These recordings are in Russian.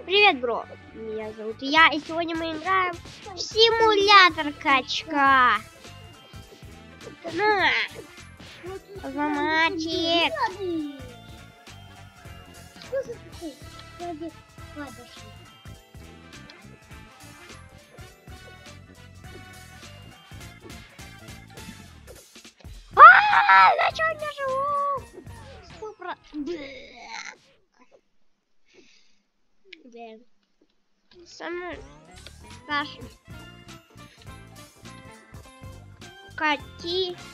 Привет, бро! Меня зовут Я, и сегодня мы играем в симулятор качка. На! Автоматик! На чё я живу? Самое страшное. Какие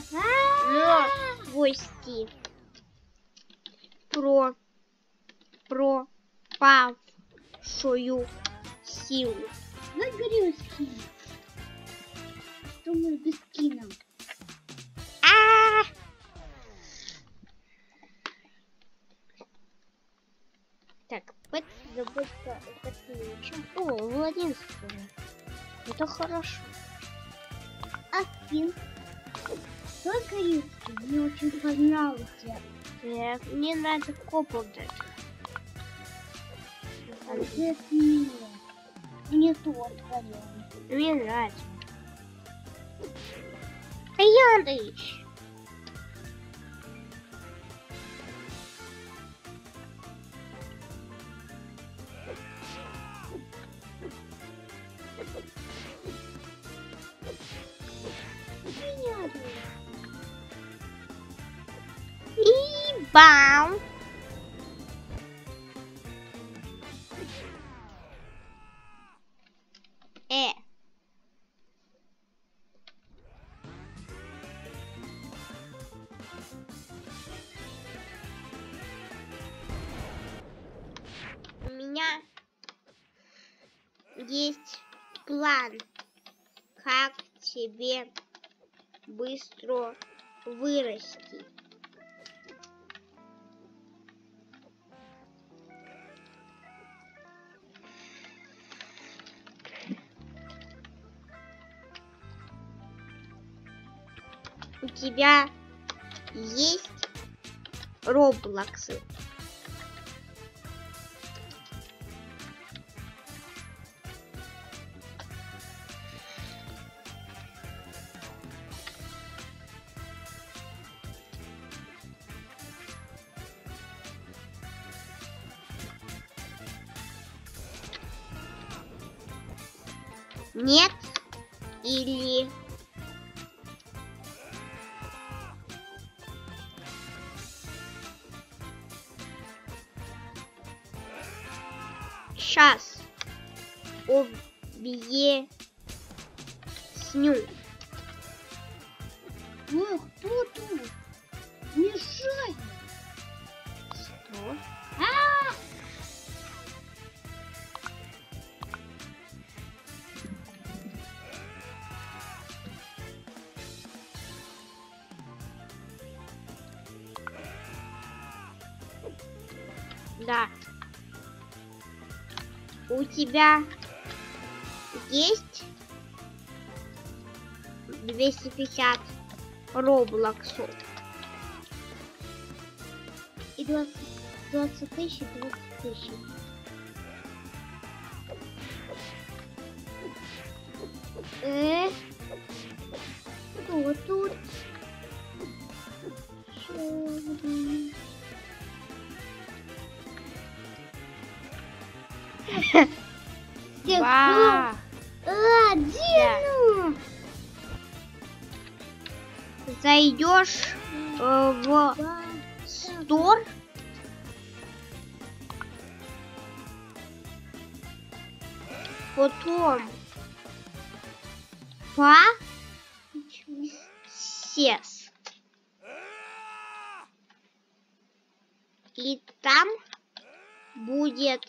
новости про пропавшую силу? Говорю скин. Думаю, без скина. Так, забудь-ка подключим. О, Владимир. Это хорошо. А скин? Только риски. Мне очень понравился. Мне нравится копал. Мне тот понравился. Мне нравится. Яндыч. И бам! У меня есть план, как тебе быстро вырасти. У тебя есть Роблоксы? Нет или сейчас объясню. Ой, кто тут? Мешает. Что? Да. У тебя есть 250 Роблоксов? И 20 тысяч, 20 тысяч. Кто тут? Два. Дину! Зайдешь в стор. Потом сес. И там будет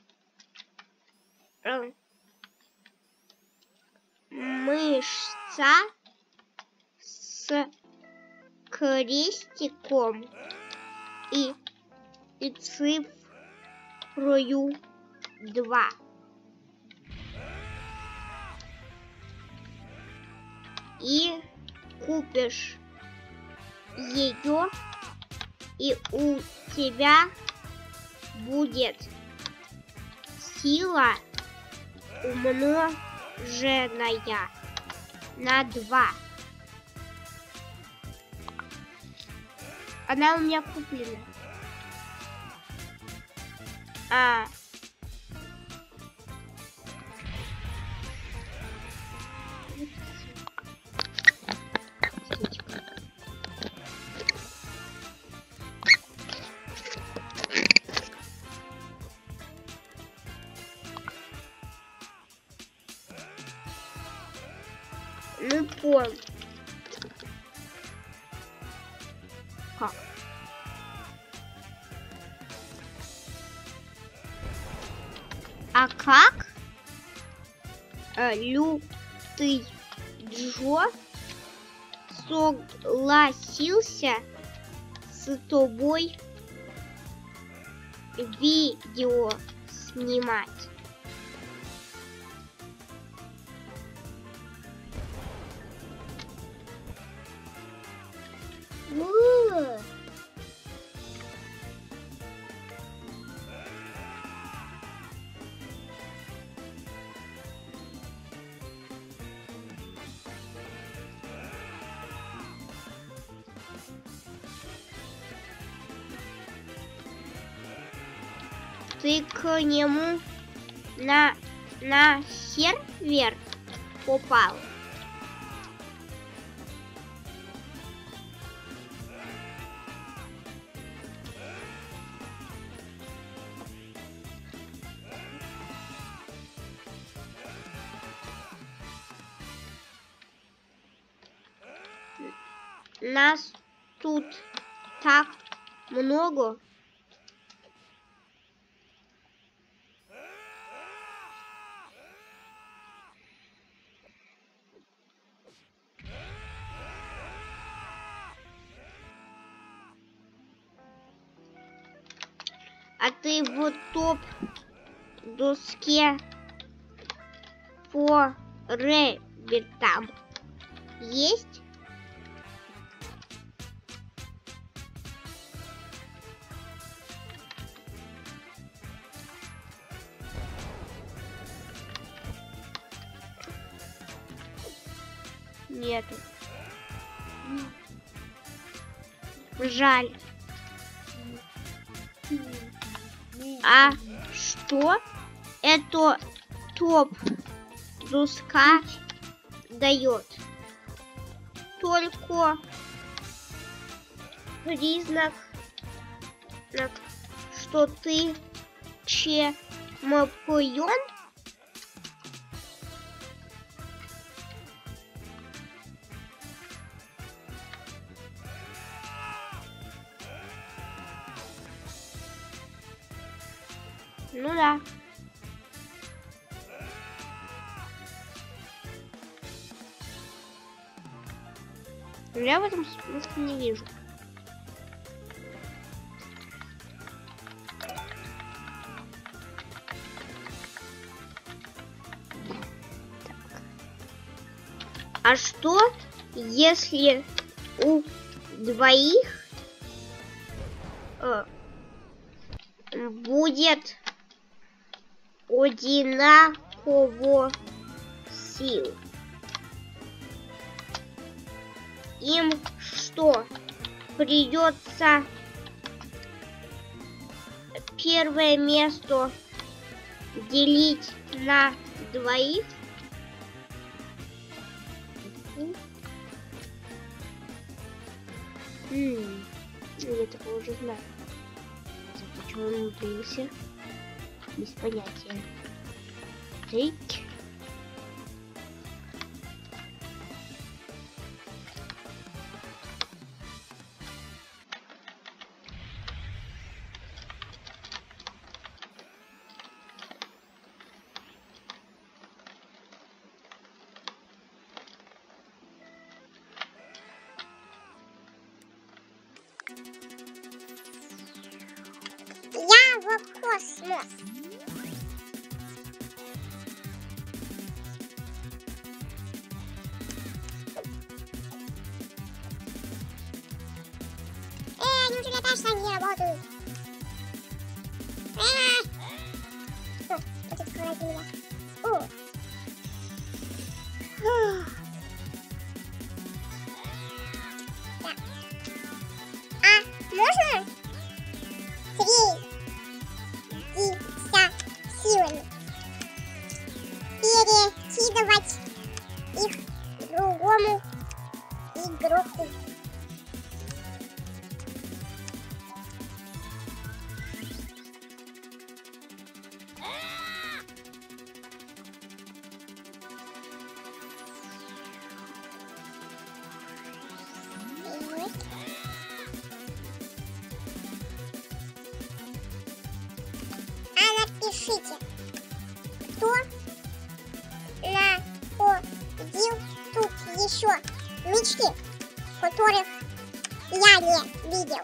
мышца с крестиком и цифрою 2. И купишь ее, и у тебя будет сила умноженная на 2. Она у меня куплена. Ну, понял. Как? А как Лютый Джо согласился с тобой видео снимать? Ты к нему на сервер попал? Нас тут так много. А ты в топ-доске по рэббитам есть? Нету. Жаль. А что это топ-доска дает? Только признак, что ты чемпион? Ну да. Я в этом смысле не вижу. А что, если у двоих будет одинаково сил? Им что, придется первое место делить на двоих? Я такого уже знаю. Почему он умудрился? Без понятия. Тык. Я в космос. Ничего, я тоже не работаю. земля. О. Фух. Так. А можно 3 силами перекидывать их другому игроку? Напишите, кто находил тут еще мечты, которых я не видел.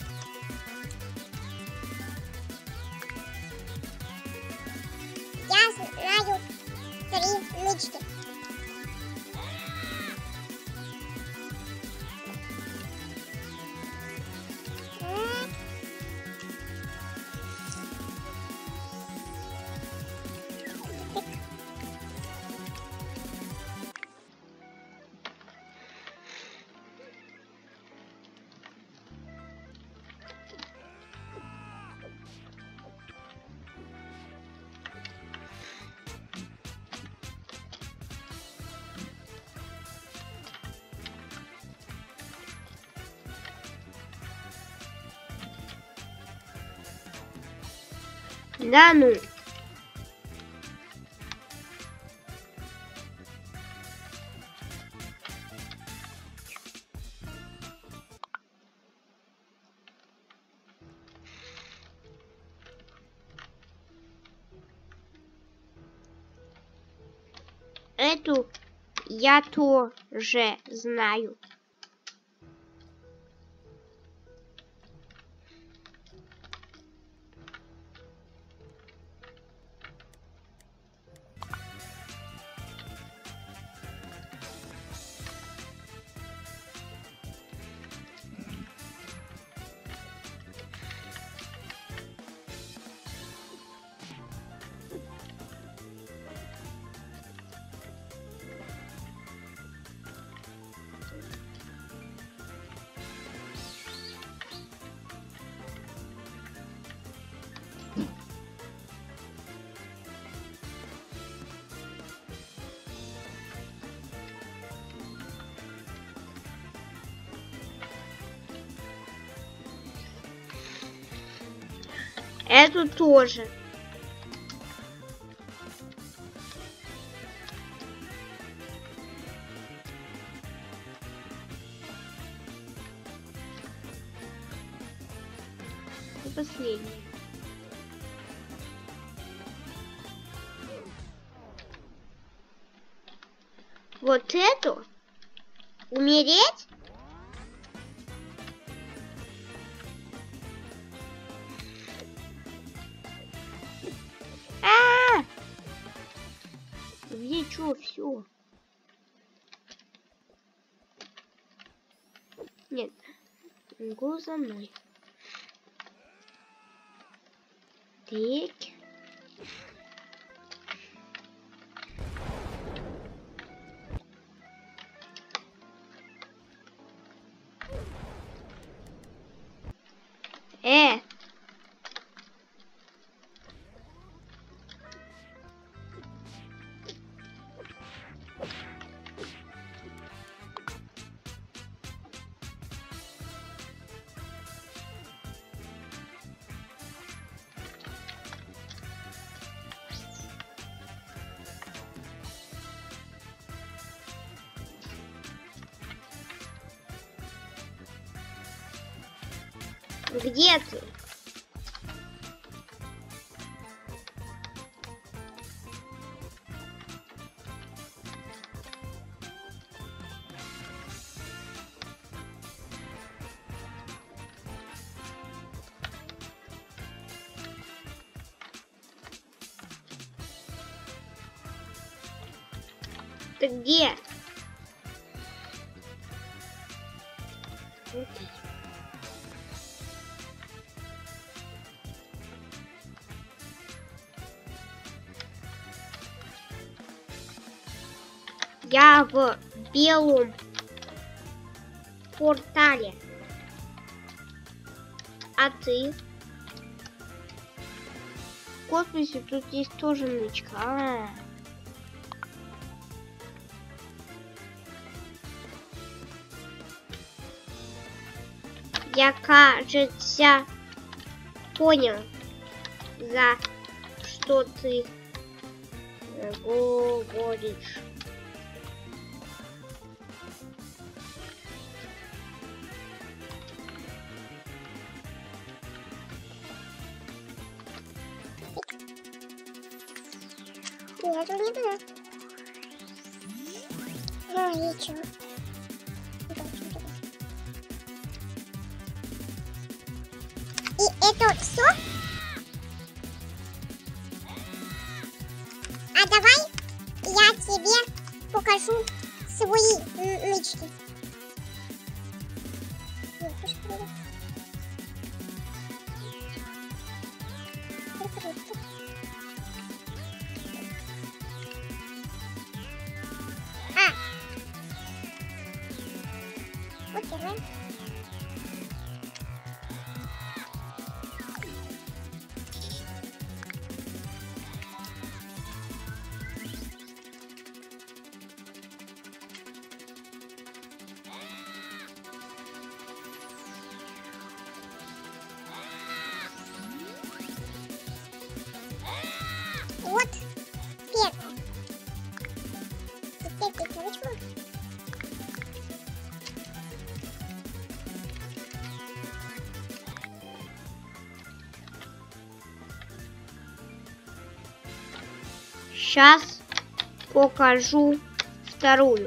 Я знаю 3 мечты. Да ну. Эту я тоже знаю. Эту тоже. И последний. Вот эту умереть? Где что, все? Нет, го за мной. Так. Где ты? Ты где? Я в белом портале. А ты? В космосе тут есть тоже нычка. Я, кажется, понял, за что ты говоришь. Нет, не было. Ну и чё? И это все? А давай я тебе покажу свои нычки. Вот давай. Вот первый. Теперь пятерочку. Сейчас покажу вторую.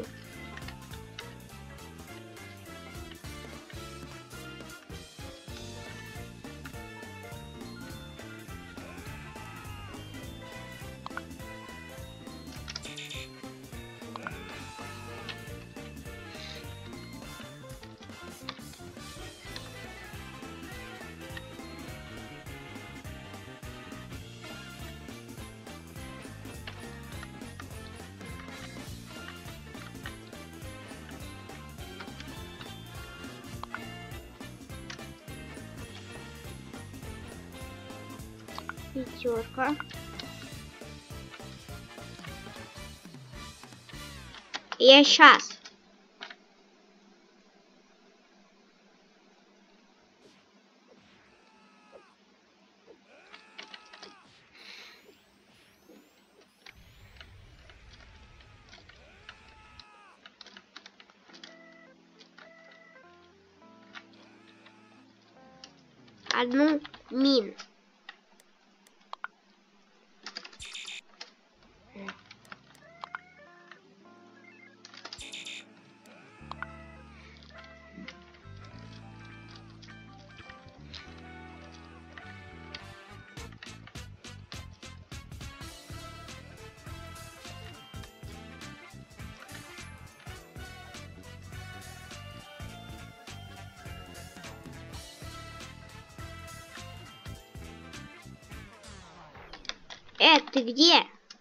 Пятерка. Я сейчас. Одну мину. Ты где?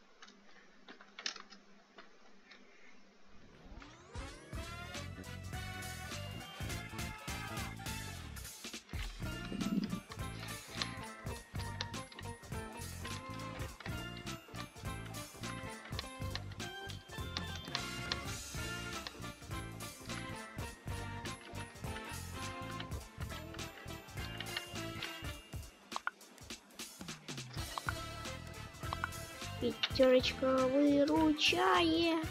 Пятерочка выручает.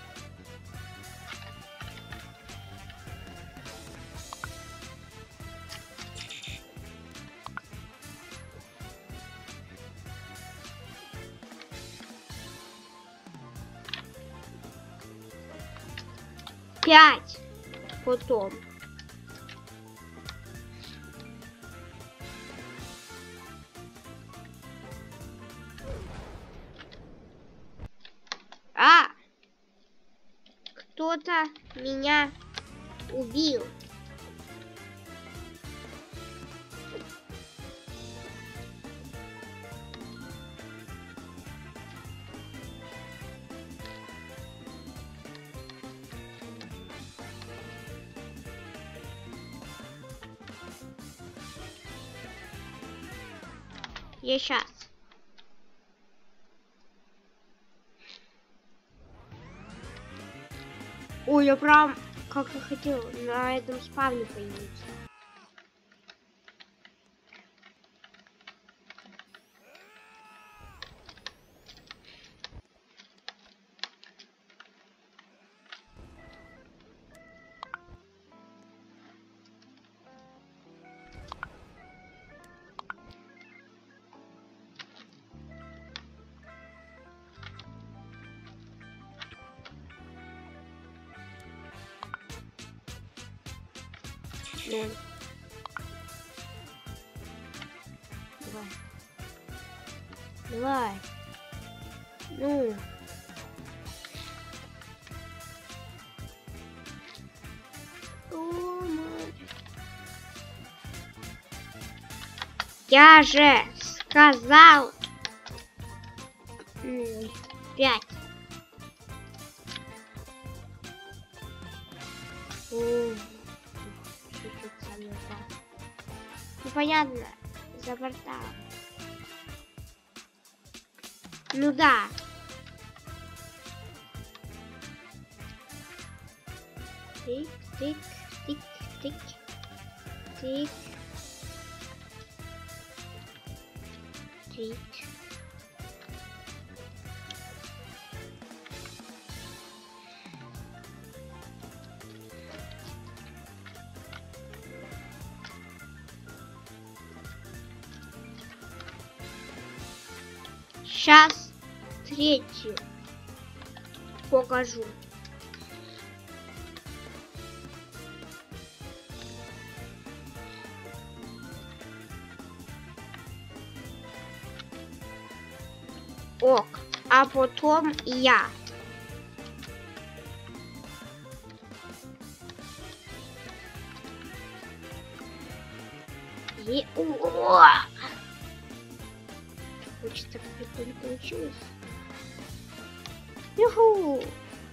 Пять. Потом. Кто-то меня убил. Я сейчас. Ой, я прям, как я хотел, на этом спавне появиться. Давай. Давай. Ну. О, мать. Я же сказал. 5. Чуть-чуть со мной так. Ну понятно, за порталом. Ну да. Тик, тик, тик, тик, тик, тик. Сейчас третью покажу. Ок, а потом я. И... Очень так прикольно получилось. Юху!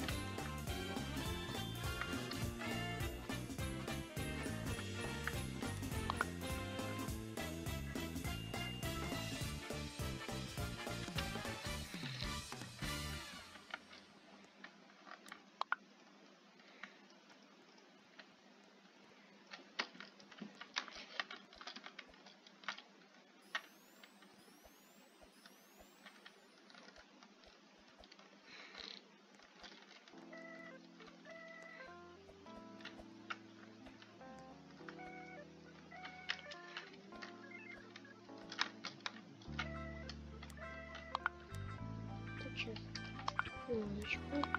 Сейчас. Минуточку.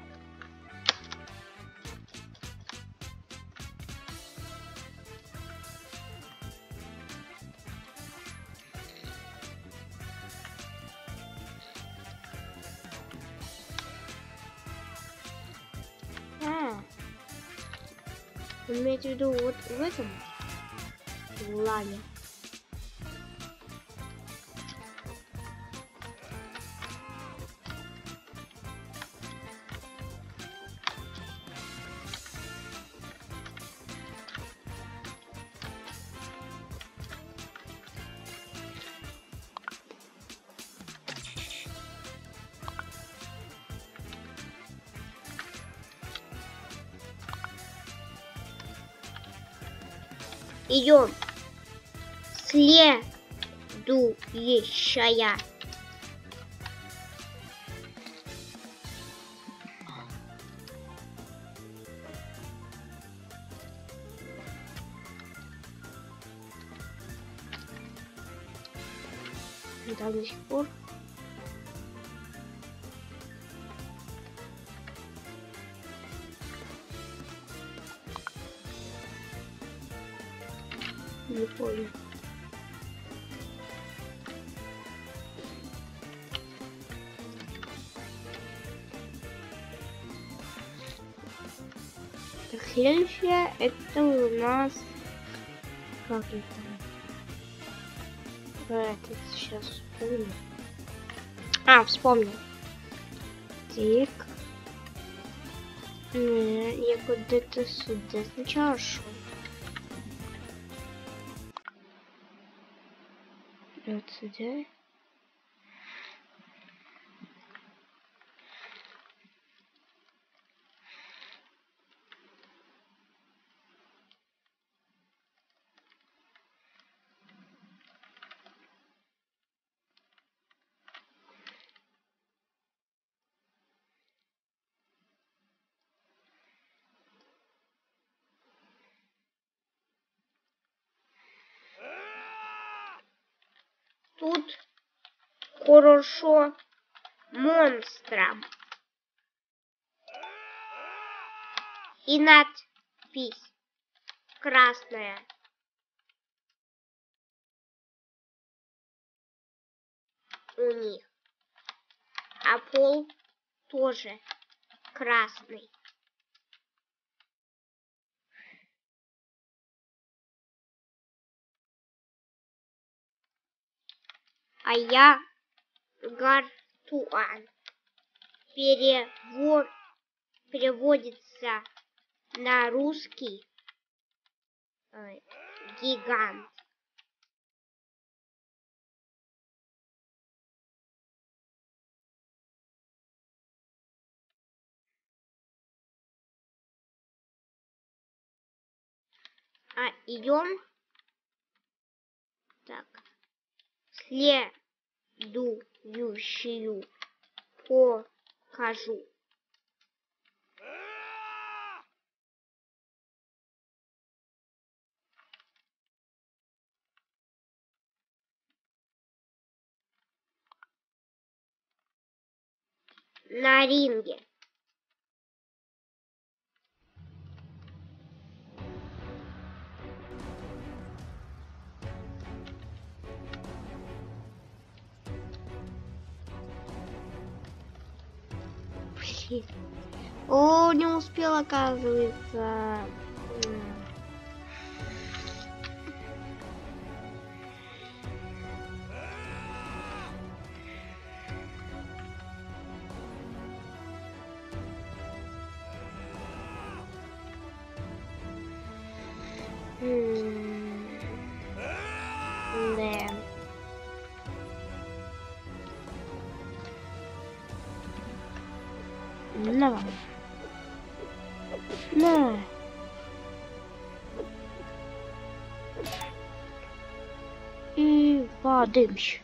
Имеете в виду вот в этом лане. Идем. Следующая. Да, до сих пор. Не понял. Так, следующее это у нас как это? Это сейчас вспомню. Вспомнил. Так. Я куда-то сюда сначала шел. Вот сюда. тут хорошо монстрам. И надпись красная. У них. А пол тоже красный. А я Гартуан. Переводится на русский гигант. А идем. Так. Следующую покажу. На ринге. Блин. О, не успел, оказывается. Да. На. На. И подымщ.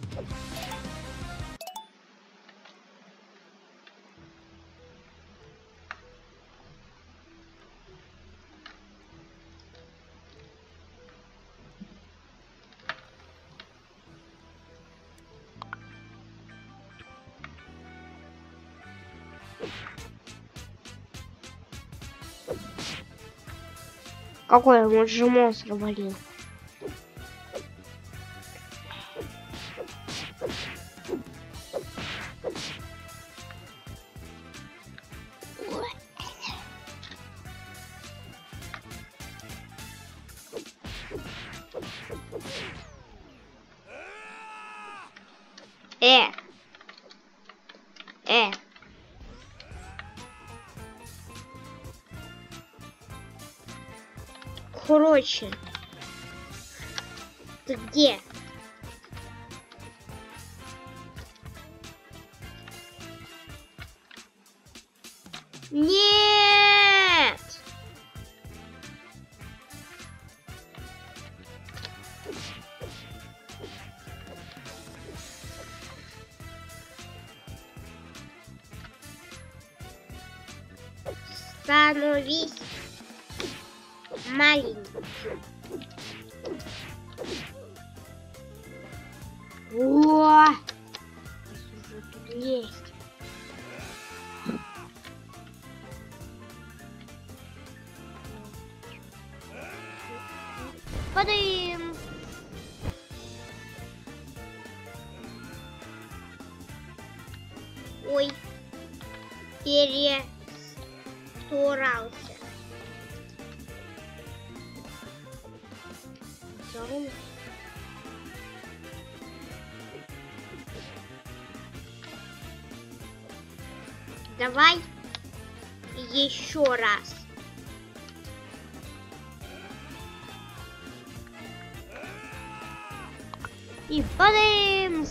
Какой он же монстр, блин. Короче, ты где? Нет! Становись маленьким. О! Уже тут есть. Падаем. Ой, перестарался. Давай еще раз. И падаем.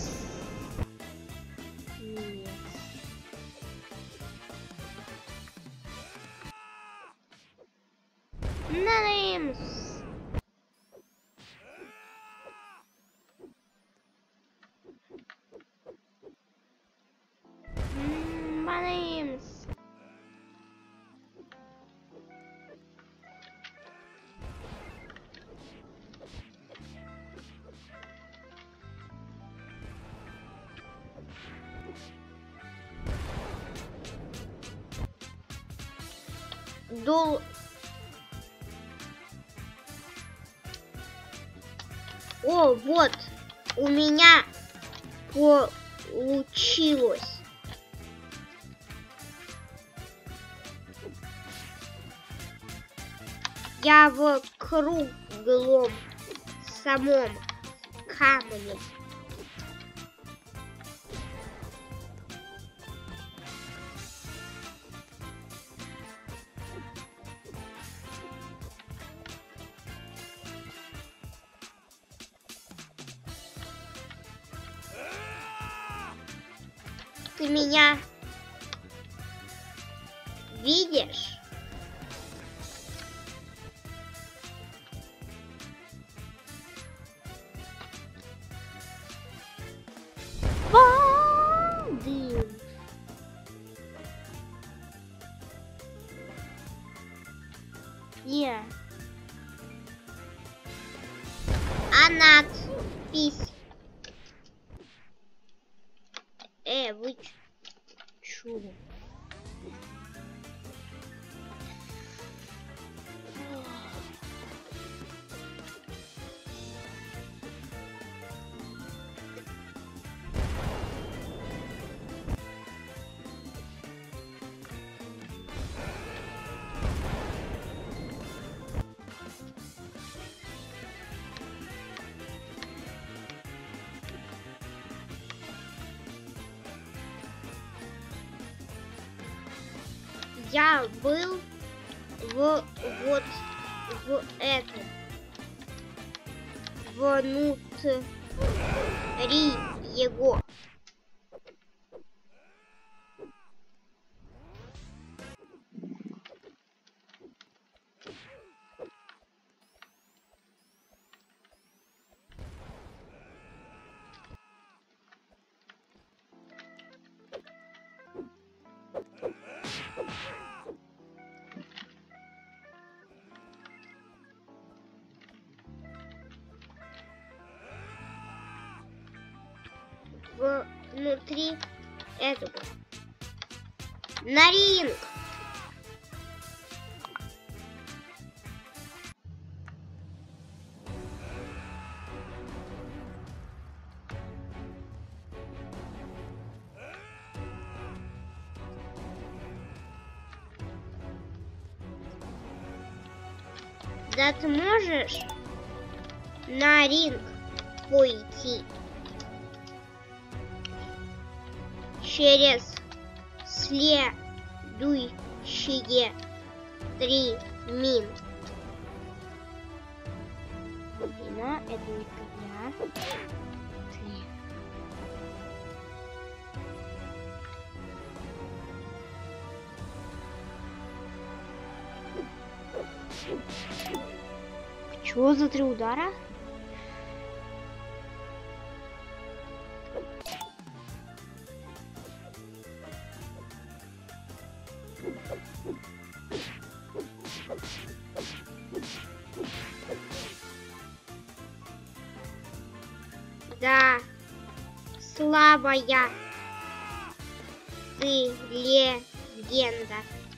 Нет. Падаем. Падаем. О, вот, у меня получилось. Я в круглом самом камне. Ты меня видишь? Дым. Не. А надпись. Вы чё? Я был вот в этом внутри его. Внутри этого. На ринг. Да ты можешь на ринг пойти через следующие 3 минуты. Афина, это не я. Чё за 3 удара? Да, слабая ты легенда.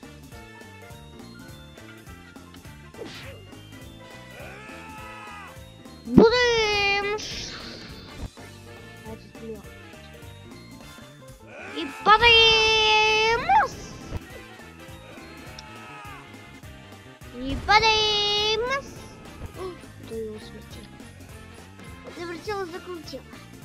Будем и падаем. И падаем. Кто его сместил? Завертела, закрутила.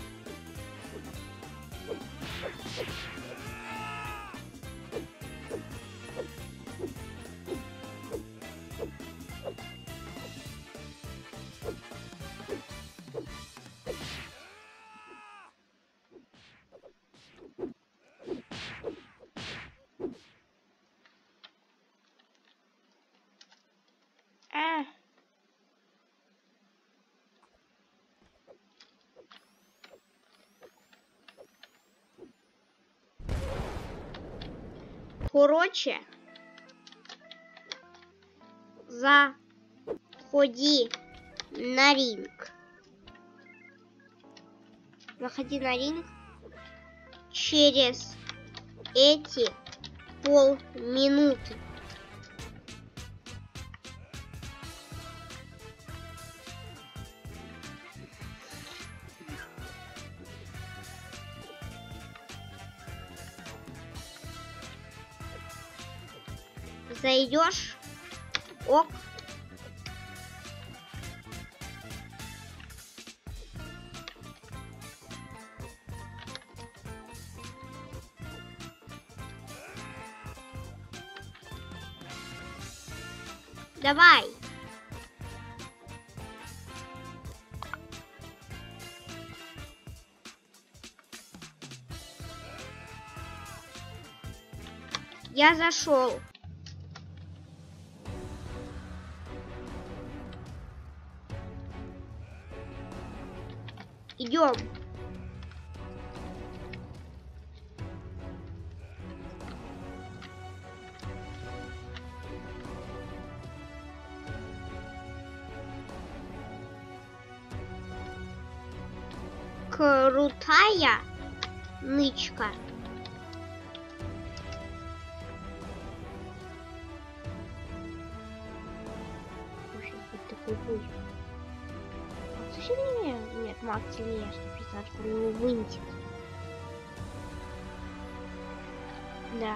Короче, заходи на ринг. Заходи на ринг через эти полминуты. Зайдешь? Ок. Давай. Я зашел. Идем. Крутая нычка. Такой путь. Макс сильнее? Нет, Макс сильнее, 150, он его вынесет. Да.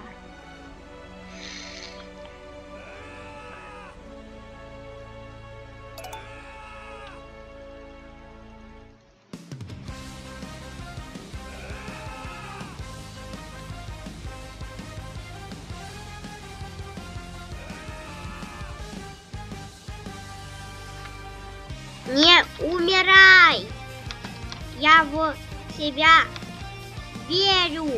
Не умирай! Я в себя верю!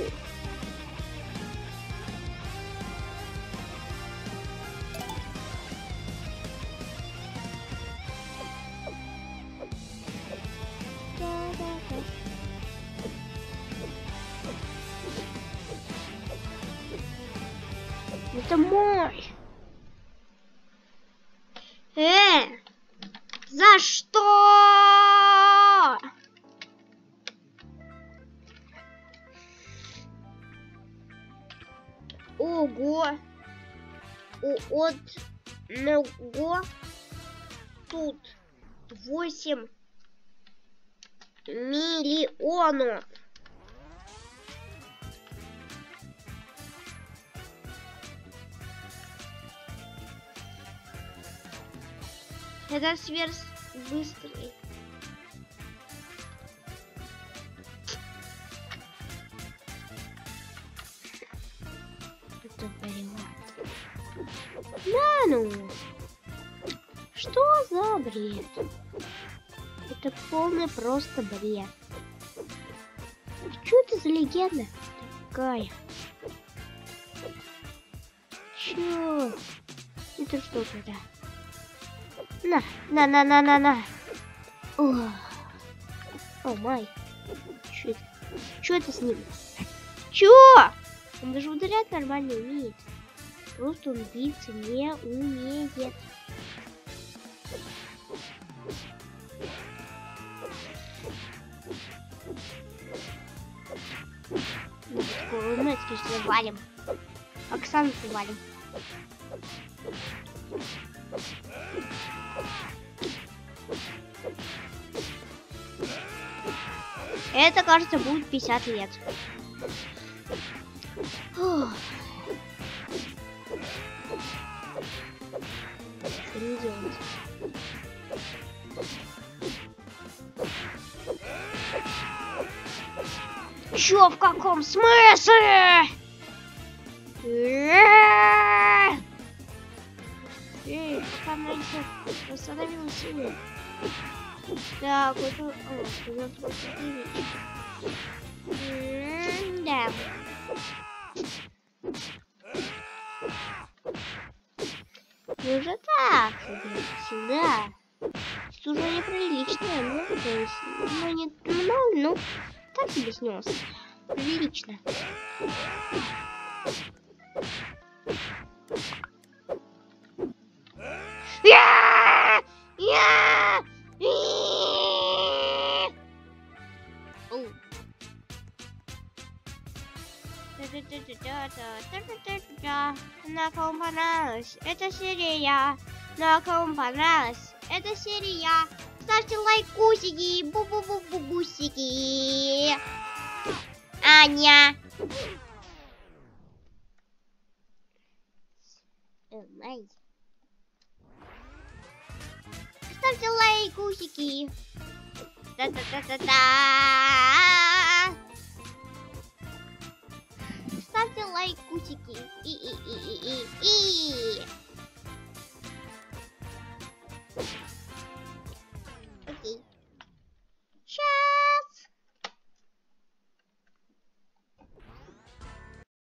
Это мой! За что? Ого! У одного тут 8 миллионов. Это сверхбыстрый. Это бред. Да ну. Что за бред? Это полный просто бред. Что это за легенда такая? Чё? Это что тогда? На. О май. Чё это? Чё это с ним? Чё? Он даже ударять нормально умеет. Просто он биться не умеет. Скоро мы это валим. Оксану валим. Это, кажется, будет 50 лет. Фух. Что не делать? Чё, в каком смысле? Эй, пока маленько восстановилась сила. Так, вот да. Ну уже так, сюда. Это уже неприлично, ну, то есть, ну, не много, ну, так себе снес. Прилично. На ком понравилась эта серия? На ком понравилась эта серия? Ставьте лайкусики, бу-бу-бу-бу-бусики. Аня. Ай. Ставьте лайкусики. Та-та-та-та-та. Ставьте лайкусики. И.